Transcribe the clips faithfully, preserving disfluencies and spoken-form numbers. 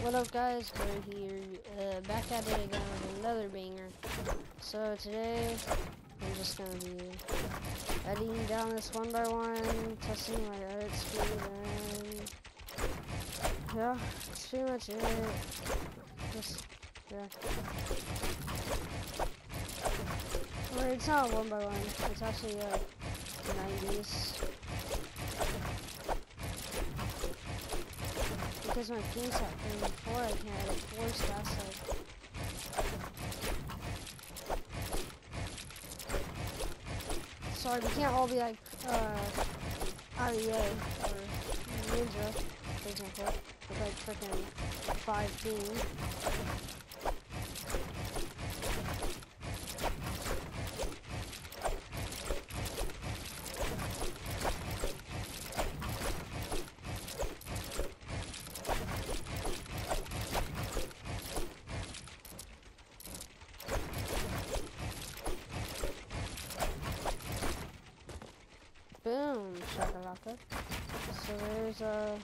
What up, guys? We're here, uh, back at it again with another banger. So today, I'm just gonna be editing down this one by one, testing my edit speed, and yeah, that's pretty much it. Just, yeah. Well, it's not one by one, it's actually like nineties. Because my ping's at thirty-four, I can't edit four stats like. Sorry, we can't all be like uh, R E A or Ninja, for example, with like freaking five ping. Boom, shakalaka. So there's a.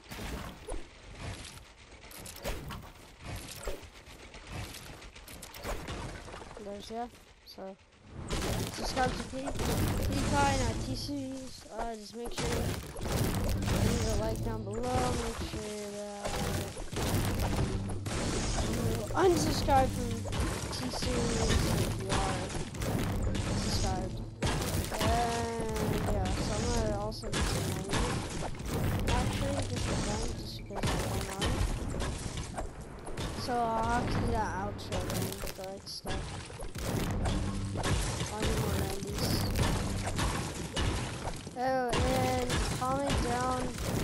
There's yeah. So subscribe to P PewDiePie and at T Series. Uh, just make sure you leave a like down below. Make sure that you unsubscribe from T Series if you are subscribed. And yeah, so I'm gonna also do some money. Actually, just for fun, just because I don't know. So I'll have to do that outro then, the like stuff. I'll do more nineties. Oh, and comment down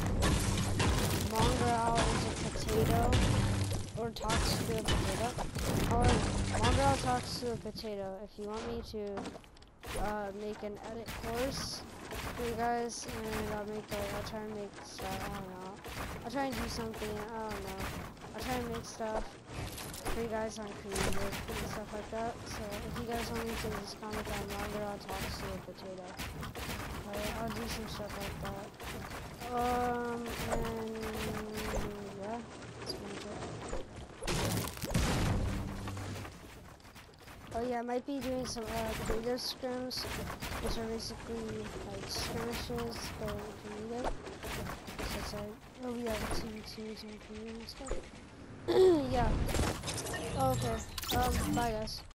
Mongrel is a potato, or talks to a potato, or Mongrel talks to a potato if you want me to uh, make an edit course for you guys, and I'll make like, I'll try and make stuff, I don't know, I'll try and do something, I don't know, I'll try and make stuff for you guys on creative and stuff like that. So if you guys want me to just comment on longer, I'll talk to a potato. Alright, I'll do some stuff like that. Um, and yeah, that's pretty much it. Oh yeah, I might be doing some uh, creative scrims, which are basically like skirmishes, but creative. So it's like, oh yeah, two v twos and creative and stuff. Yeah. Oh, okay. Um, bye guys.